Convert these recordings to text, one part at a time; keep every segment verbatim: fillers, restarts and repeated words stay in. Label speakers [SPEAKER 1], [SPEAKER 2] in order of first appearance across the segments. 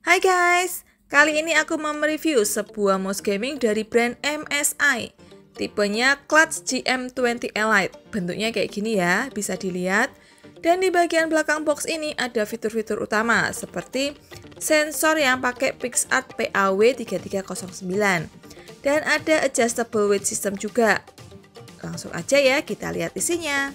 [SPEAKER 1] Hai guys, kali ini aku mau mereview sebuah mouse gaming dari brand M S I. Tipenya Clutch G M dua puluh Elite. Bentuknya kayak gini ya, bisa dilihat. Dan di bagian belakang box ini ada fitur-fitur utama seperti sensor yang pakai PixArt P A W tiga tiga nol sembilan. Dan ada adjustable weight system juga. Langsung aja ya kita lihat isinya.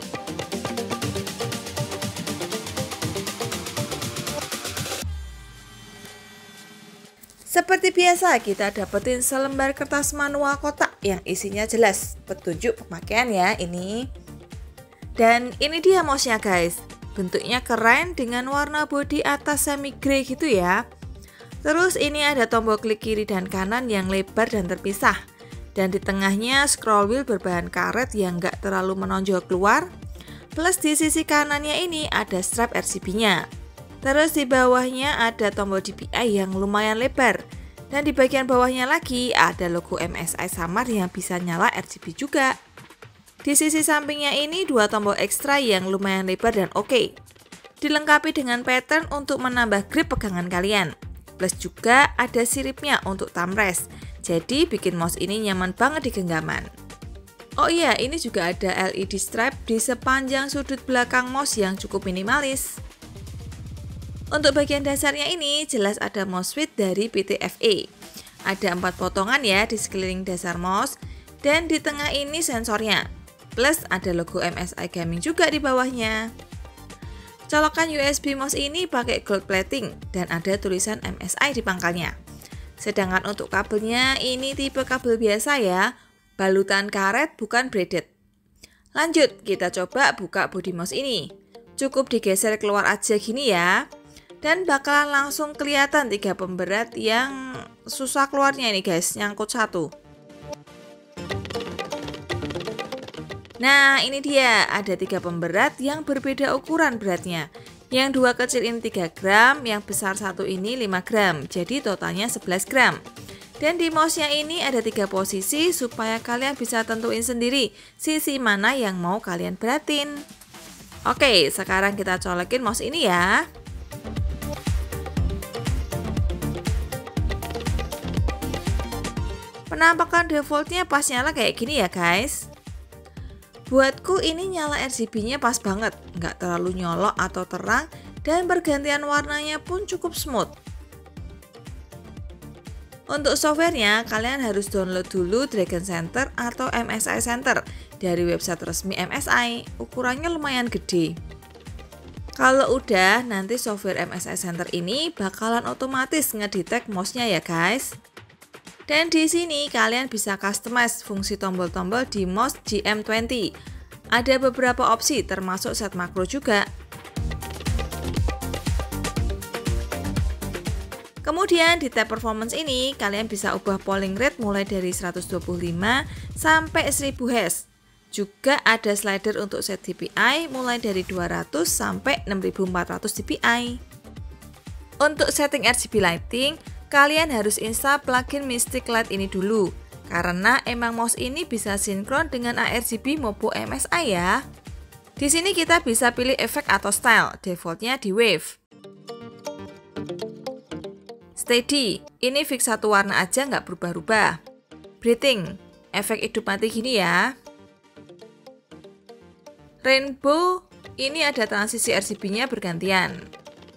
[SPEAKER 1] Seperti biasa, kita dapetin selembar kertas manual kotak yang isinya jelas petunjuk pemakaian ya ini. Dan ini dia mouse-nya guys. Bentuknya keren dengan warna bodi atas semi grey gitu ya. Terus ini ada tombol klik kiri dan kanan yang lebar dan terpisah. Dan di tengahnya scroll wheel berbahan karet yang gak terlalu menonjol keluar. Plus di sisi kanannya ini ada strap R G B-nya. Terus di bawahnya ada tombol D P I yang lumayan lebar. Dan di bagian bawahnya lagi ada logo M S I samar yang bisa nyala R G B juga. Di sisi sampingnya ini dua tombol ekstra yang lumayan lebar dan oke. Dilengkapi dengan pattern untuk menambah grip pegangan kalian. Plus juga ada siripnya untuk thumb rest. Jadi bikin mouse ini nyaman banget di genggaman. Oh iya, ini juga ada L E D stripe di sepanjang sudut belakang mouse yang cukup minimalis. Untuk bagian dasarnya ini jelas ada mouse switch dari P T F E. Ada empat potongan ya di sekeliling dasar mouse dan di tengah ini sensornya. Plus ada logo M S I Gaming juga di bawahnya. Colokan U S B mouse ini pakai gold plating dan ada tulisan M S I di pangkalnya. Sedangkan untuk kabelnya ini tipe kabel biasa ya, balutan karet bukan braided. Lanjut kita coba buka bodi mouse ini. Cukup digeser keluar aja gini ya. Dan bakalan langsung kelihatan tiga pemberat yang susah keluarnya ini guys, nyangkut satu. Nah ini dia, ada tiga pemberat yang berbeda ukuran beratnya. Yang dua kecil ini tiga gram, yang besar satu ini lima gram, jadi totalnya sebelas gram. Dan di mouse-nya ini ada tiga posisi supaya kalian bisa tentuin sendiri sisi mana yang mau kalian beratin. Oke, sekarang kita colokin mouse ini ya. Penampakan defaultnya pas nyala kayak gini ya guys. Buatku ini nyala R G B-nya pas banget, nggak terlalu nyolok atau terang, dan pergantian warnanya pun cukup smooth. Untuk softwarenya, kalian harus download dulu Dragon Center atau M S I Center dari website resmi M S I, ukurannya lumayan gede. Kalau udah, nanti software M S I Center ini bakalan otomatis ngedetect mouse-nya ya guys. Dan di sini kalian bisa customize fungsi tombol-tombol di mouse G M dua puluh. Ada beberapa opsi termasuk set makro juga. Kemudian di tab performance ini kalian bisa ubah polling rate mulai dari seratus dua puluh lima sampai seribu hertz. Juga ada slider untuk set D P I mulai dari dua ratus sampai enam ribu empat ratus D P I. Untuk setting R G B lighting, kalian harus install plugin Mystic Light ini dulu, karena emang mouse ini bisa sinkron dengan A R G B Mobo M S I ya. Di sini kita bisa pilih efek atau style, defaultnya di wave. Steady, ini fix satu warna aja nggak berubah-ubah. Breathing, efek hidup mati gini ya. Rainbow, ini ada transisi R G B-nya bergantian.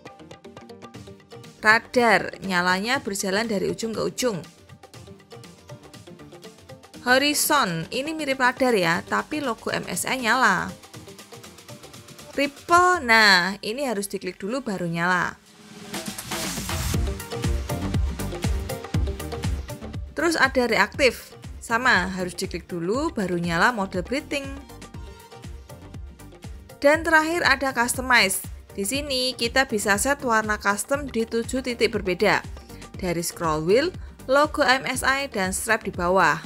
[SPEAKER 1] Radar, nyalanya berjalan dari ujung ke ujung. Horizon, ini mirip radar ya, tapi logo M S I nyala. Ripple, nah ini harus diklik dulu baru nyala. Terus ada reaktif, sama harus diklik dulu baru nyala mode breathing. Dan terakhir ada customize. Di sini kita bisa set warna custom di tujuh titik berbeda. Dari scroll wheel, logo M S I, dan strap di bawah.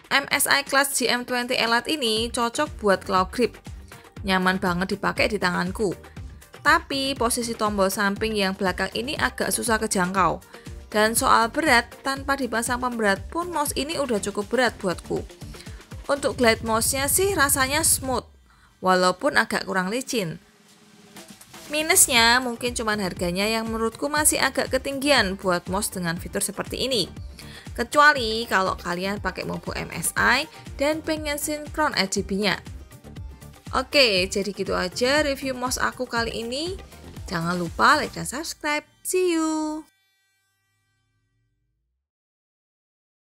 [SPEAKER 1] M S I Class G M dua puluh Elite ini cocok buat claw grip. Nyaman banget dipakai di tanganku. Tapi posisi tombol samping yang belakang ini agak susah kejangkau. Dan soal berat, tanpa dipasang pemberat pun mouse ini udah cukup berat buatku. Untuk glide mouse-nya sih rasanya smooth, walaupun agak kurang licin. Minusnya mungkin cuman harganya yang menurutku masih agak ketinggian buat mouse dengan fitur seperti ini. Kecuali kalau kalian pakai Mobo M S I dan pengen sinkron R G B-nya. Oke, jadi gitu aja review mouse aku kali ini. Jangan lupa like dan subscribe. See you!